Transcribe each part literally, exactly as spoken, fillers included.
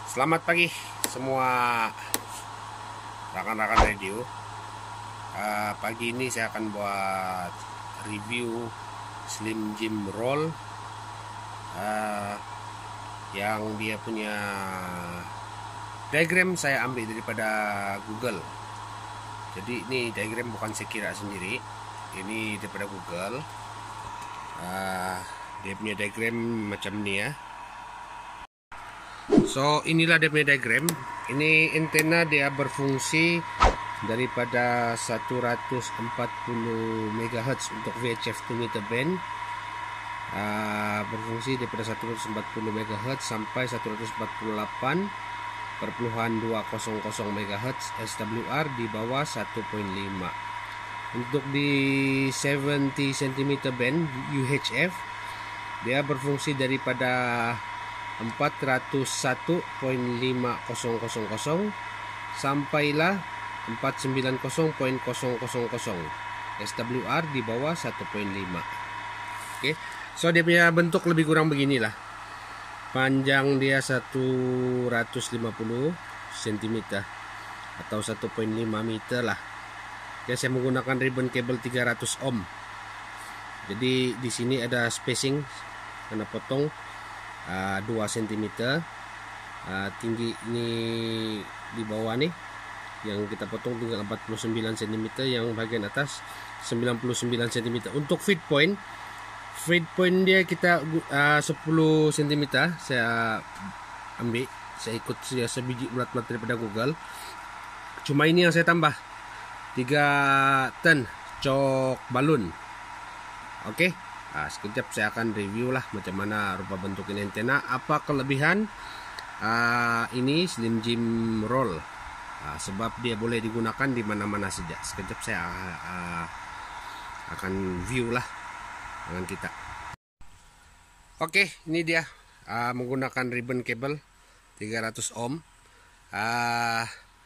Selamat pagi semua rekan-rekan radio. Uh, pagi ini saya akan buat review Slim Jim Roll uh, yang dia punya diagram saya ambil daripada Google. Jadi ini diagram bukan saya kira sendiri, ini daripada Google. Uh, dia punya diagram macam ni ya. So inilah dia punya diagram. Ini antena dia berfungsi daripada seratus empat puluh megahertz untuk V H F two meter band, uh, berfungsi daripada seratus empat puluh megahertz sampai seratus empat puluh delapan perpuluhan dua nol megahertz S W R di bawah satu koma lima. Untuk di tujuh puluh sentimeter band U H F dia berfungsi daripada empat ratus satu koma lima nol sampailah empat ratus sembilan puluh koma nol nol S W R di bawah satu koma lima. Oke, okay. So dia punya bentuk lebih kurang beginilah. Panjang dia seratus lima puluh sentimeter atau satu koma lima meter lah. Oke, okay, saya menggunakan ribbon kabel tiga ratus ohm. Jadi di sini ada spacing karena potong Uh, dua sentimeter. uh, tinggi ini di bawah nih yang kita potong tinggal empat puluh sembilan sentimeter, yang bagian atas sembilan puluh sembilan sentimeter. Untuk feed point feed point dia kita uh, sepuluh sentimeter saya ambil, saya ikut saya sebiji bulat-bulat daripada Google. Cuma ini yang saya tambah tiga ton cok balun. Oke, okay? Nah, sekejap saya akan review lah macam mana rupa bentuk ini antena, apa kelebihan uh, ini Slim Jim Roll, uh, sebab dia boleh digunakan di mana-mana saja. Sekejap saya uh, akan view lah dengan kita. Oke, ini dia uh, menggunakan ribbon kabel tiga ratus ohm. Uh,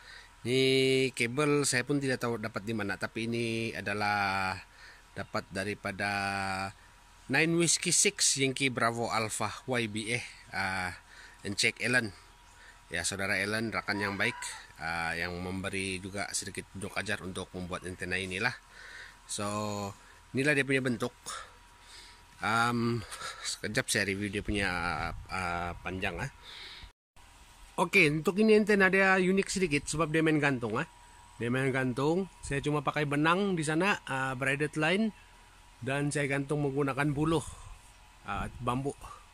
ini kabel saya pun tidak tahu dapat di mana, tapi ini adalah dapat daripada nine Whiskey six Yankee Bravo Alpha Y B A, uh, Encik Ellen ya, saudara Ellen, rakan yang baik, uh, yang memberi juga sedikit petunjuk ajar untuk membuat antena inilah. So inilah dia punya bentuk. um, sekejap saya review dia punya uh, panjang ah. Oke, untuk ini antena dia unik sedikit sebab dia main gantung ah. Dia main gantung. Saya cuma pakai benang di sana, uh, braided line, dan saya gantung menggunakan buluh uh, bambu.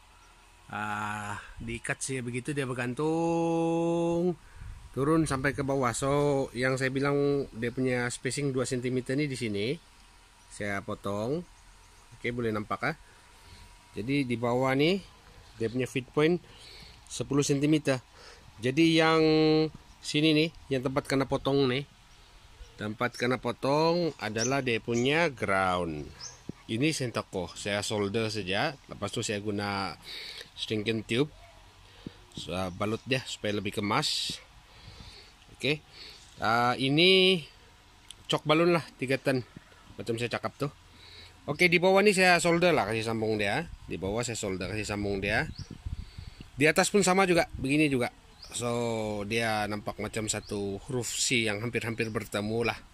Uh, diikat saya begitu, dia bergantung turun sampai ke bawah. So yang saya bilang dia punya spacing dua sentimeter ini di sini saya potong. Oke, boleh nampak ah. Jadi di bawah nih dia punya feed point sepuluh sentimeter. Jadi yang sini nih, yang tempat kena potong nih, tempat kena potong adalah dia punya ground. Ini saya toko, saya solder saja. Lepas itu saya guna stringent tube, so, balut dia supaya lebih kemas. Oke, okay. uh, ini cok balun lah tiga ton, macam saya cakap tuh. Oke, okay, di bawah ini saya solder lah, kasih sambung dia. Di bawah saya solder, kasih sambung dia. Di atas pun sama juga, begini juga. So dia nampak macam satu huruf C yang hampir-hampir bertemu lah.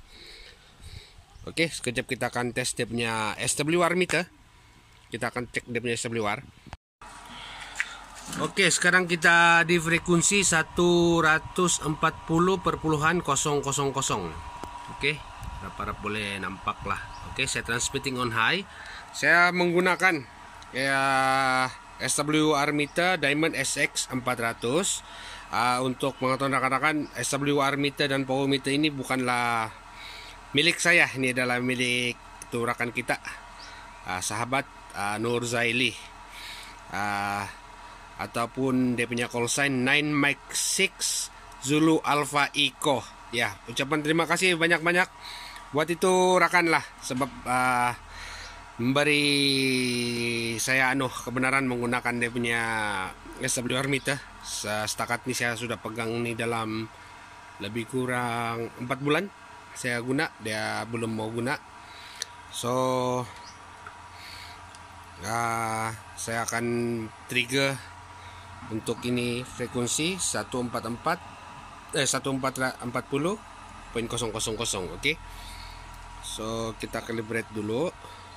Oke, sekejap kita akan tes dia punya S W R meter. Kita akan cek dia punya S W R. Oke, sekarang kita di frekuensi seratus empat puluh perpuluhan nol nol nol. Oke, harap-harap boleh nampak lah. Oke, saya transmitting on high. Saya menggunakan ya S W R meter Diamond S X empat ratus. Uh, untuk mengetahui rekan-rekan, S W R meter dan power meter ini bukanlah milik saya, ini adalah milik turakan kita, uh, sahabat uh, Nur Zaili, uh, ataupun dia punya call sign nine Mike six Zulu Alpha Eco. Ya, ucapan terima kasih banyak-banyak buat itu rakan lah, sebab uh, memberi saya anu kebenaran menggunakan dia punya S W R meter. Setakat ini saya sudah pegang ini dalam lebih kurang empat bulan saya guna, dia belum mau guna. So uh, saya akan trigger Untuk ini frekuensi seratus empat puluh empat eh seratus empat puluh titik nol nol nol. Oke. So kita calibrate dulu.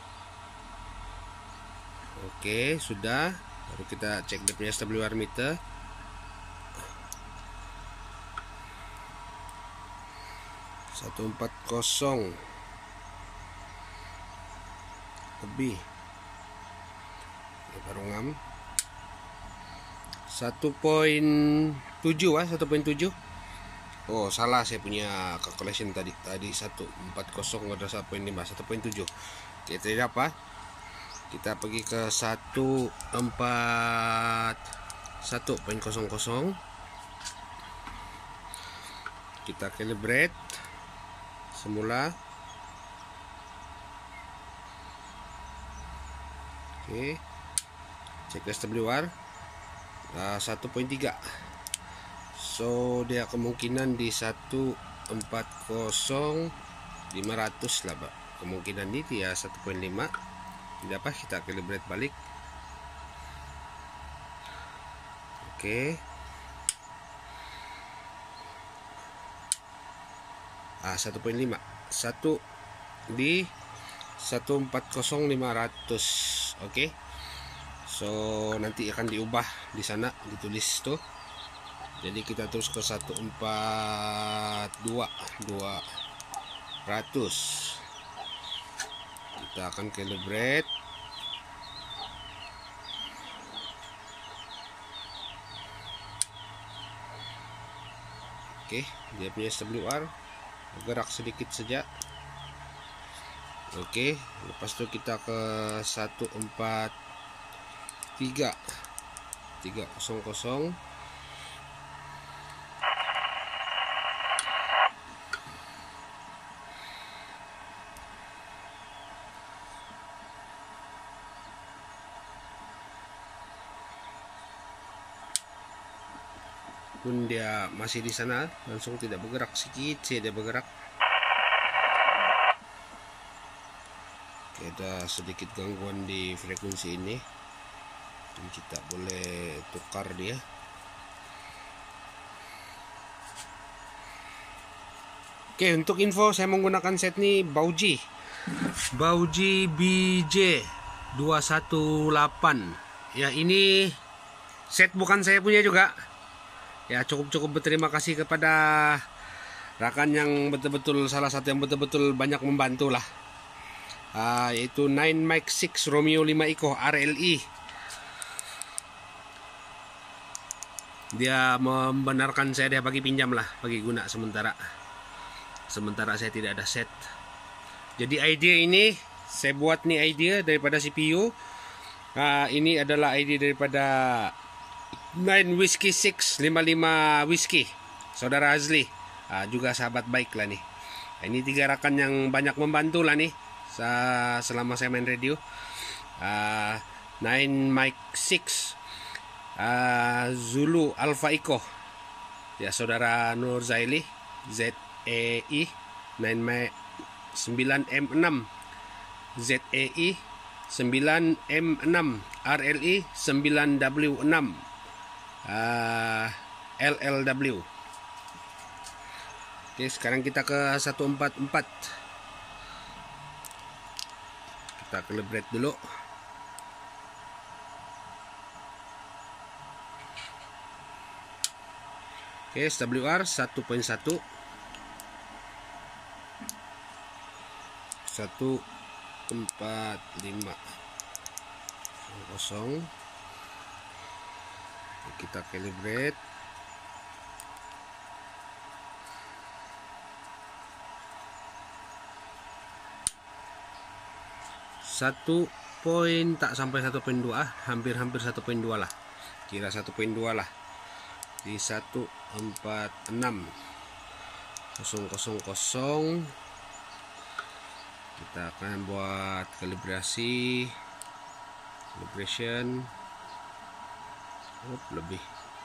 Oke, sudah. Baru kita cek dia punya S W R meter. seratus empat puluh lebih. Oke, baru ngam. satu koma tujuh ah, satu koma tujuh. Oh, salah saya punya calculation tadi. Tadi seratus empat puluh ada satu koma lima, satu koma tujuh. Oke, tidak apa. Kita pergi ke seratus empat puluh satu titik nol nol. Kita calibrate semula. Oke. Cek S W R uh, satu koma tiga. So dia kemungkinan di seratus empat puluh lima ratus lah, Pak. Kemungkinan ini dia satu koma lima. Tidak apa, kita calibrate balik. Oke. Ah, satu koma lima. satu di seratus empat puluh lima ratus. Oke. So nanti akan diubah di sana, ditulis tuh. Jadi kita terus ke seratus empat puluh dua ratus. Kita akan calibrate. Oke, dia punya S W R bergerak sedikit saja. Oke, lepas itu kita ke seratus empat puluh tiga tiga nol nol. Pun dia masih di sana, langsung tidak bergerak, sedikit sih dia bergerak. Oke, ada sedikit gangguan di frekuensi ini, dan kita boleh tukar dia. Oke, untuk info saya menggunakan set ini Bauji Bauji B J dua satu delapan. Ya, ini set bukan saya punya juga. Ya, cukup-cukup berterima kasih kepada rakan yang betul-betul, salah satu yang betul-betul banyak membantu lah, uh, yaitu nine Mike six Romeo lima Echo R L I. Dia membenarkan saya, dia bagi pinjam lah, bagi guna sementara sementara saya tidak ada set. Jadi idea ini saya buat nih, idea daripada C P U. uh, ini adalah idea daripada nine Whiskey six lima lima Whiskey, saudara Azli, uh, juga sahabat baik lah nih. Ini tiga rakan yang banyak membantu lah nih selama saya main radio. uh, nine Mike six uh, Zulu Alpha Echo, ya saudara Nur Zaili Z E I. nine Mike sembilan M enam Z E I, sembilan M enam R L I, sembilan W enam Uh, L L W. Oke, sekarang kita ke seratus empat puluh empat. Kita calibrate dulu. Oke, S W R satu koma satu. satu empat lima kosong. Kita calibrate. Satu poin tak sampai satu koma dua, hampir-hampir satu koma dua lah, kira satu koma dua lah, di satu empat enam nol nol nol. Kita akan buat kalibrasi, calibration. Oh, lebih.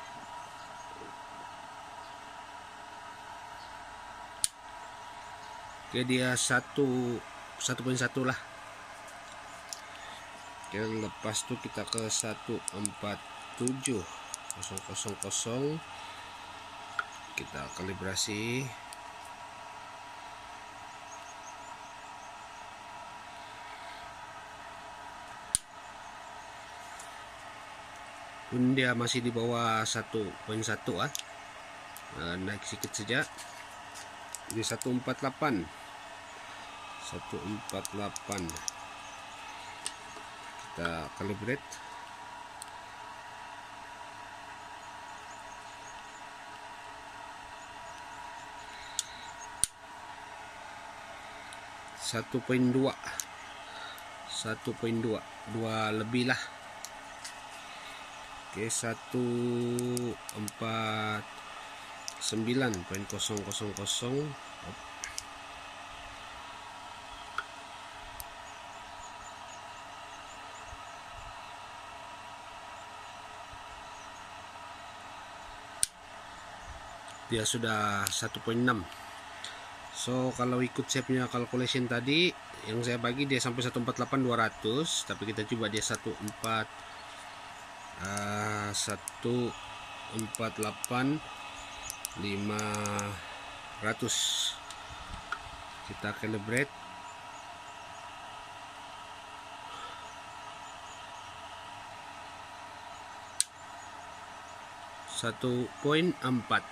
Oke, dia satu satu koma satu lah. Oke, lepas itu kita ke satu empat tujuh. kosong kosong kosong. Kita kalibrasi. Pun dia masih di bawah satu koma satu ah. Nah, naik sedikit saja. Di seratus empat puluh delapan. seratus empat puluh delapan. Kita calibrate. satu koma dua. satu koma dua. dua lebih lah. Oke, seratus empat puluh sembilan koma nol nol nol. Dia sudah satu koma enam. So kalau ikut saya punya calculation tadi yang saya bagi dia sampai seratus empat puluh delapan dua ratus, tapi kita coba dia seratus empat uh, seratus empat puluh delapan lima ratus. Kita calibrate. satu koma empat.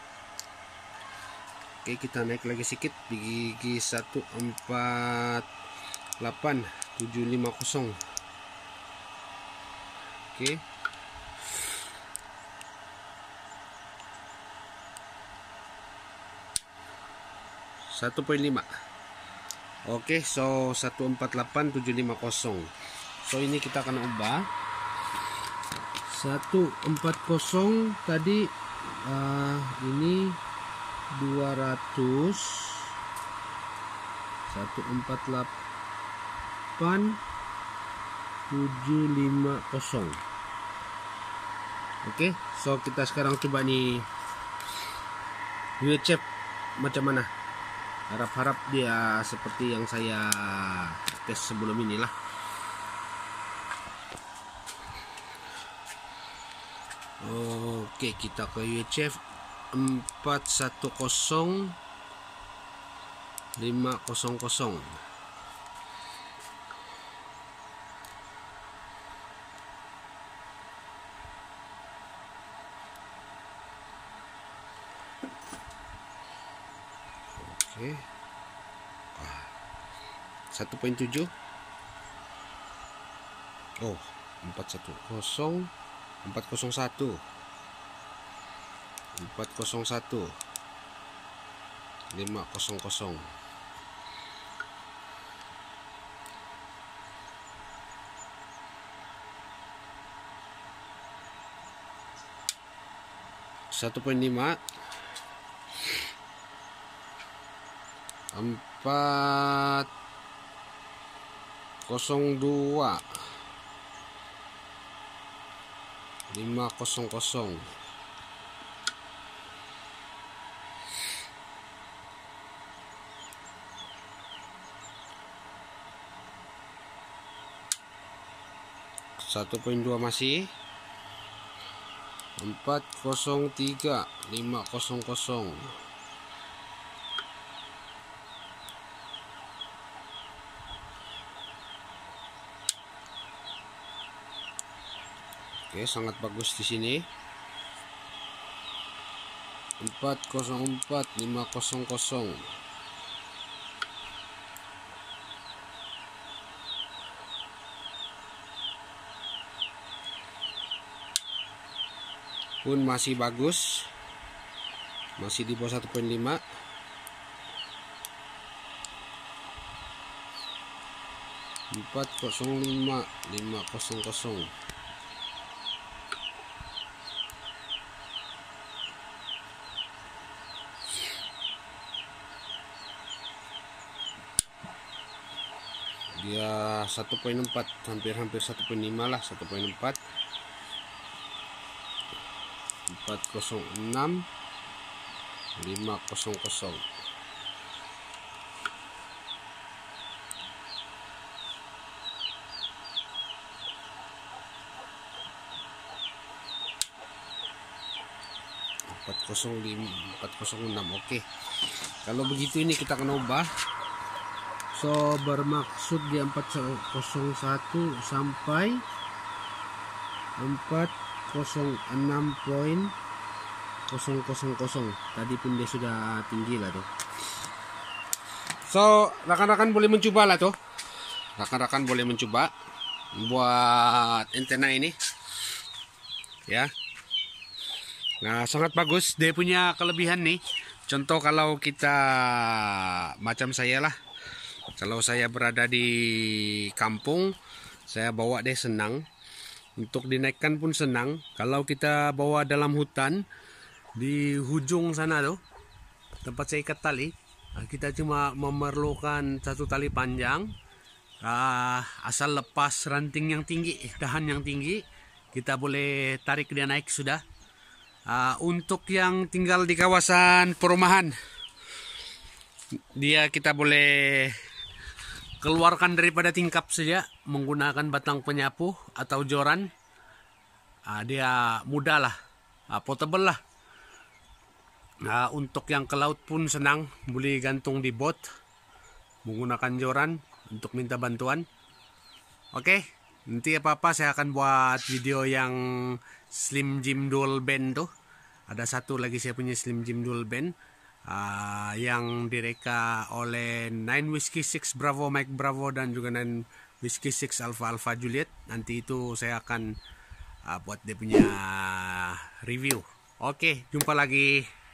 Oke, kita naik lagi sedikit di gigi seratus empat puluh delapan tujuh lima nol. Oke. satu koma lima. Oke, so seratus empat puluh delapan tujuh lima nol. So ini kita akan ubah. seratus empat puluh tadi uh, ini dua ratus. seratus empat puluh delapan tujuh lima nol. Oke, so kita sekarang coba nih U H F macam mana. Harap-harap dia seperti yang saya tes sebelum inilah. Oke, kita ke U H F empat satu nol lima nol nol. Oke. satu koma tujuh. Oh, empat satu nol empat nol satu. empat nol satu lima nol nol. satu koma lima. empat nol dua lima nol nol. satu koma dua masih. empat nol tiga lima nol nol. Oke, sangat bagus di sini. empat nol empat lima nol nol. Pun masih bagus. Masih di bawah satu koma lima. empat nol lima lima nol nol. Dia satu koma empat, hampir-hampir satu koma lima lah, satu koma empat. empat nol enam lima nol nol. empat nol lima, empat nol enam. Oke. Kalau begitu ini kita akan ubah. So bermaksud di empat nol satu sampai empat nol enam titik nol nol nol. Tadi pun dia sudah tinggi lah tuh. So rekan-rekan boleh mencoba lah tuh. Rekan-rekan boleh mencoba buat antena ini. Ya. Nah, sangat bagus. Dia punya kelebihan nih. Contoh kalau kita macam saya lah. Kalau saya berada di kampung, saya bawa dia senang. Untuk dinaikkan pun senang. Kalau kita bawa dalam hutan, di hujung sana tuh, tempat saya ikat tali, kita cuma memerlukan satu tali panjang. Uh, asal lepas ranting yang tinggi, dahan yang tinggi, kita boleh tarik dia naik sudah. Uh, untuk yang tinggal di kawasan perumahan, dia kita boleh keluarkan daripada tingkap saja menggunakan batang penyapu atau joran. Uh, dia mudah lah, uh, portable lah. Uh, untuk yang ke laut pun senang, boleh gantung di bot menggunakan joran untuk minta bantuan. Oke, nanti apa-apa saya akan buat video yang Slim Jim Dual Band tuh. Ada satu lagi saya punya Slim Jim Dual Band uh, yang direka oleh nine Whiskey six Bravo Mike Bravo dan juga nine Whiskey six Alpha Alpha Juliet. Nanti itu saya akan uh, buat dia punya review. Oke, jumpa lagi.